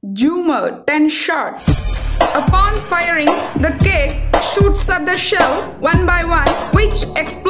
Zoomer 10 shots. Upon firing, the cake shoots up the shell one by one, which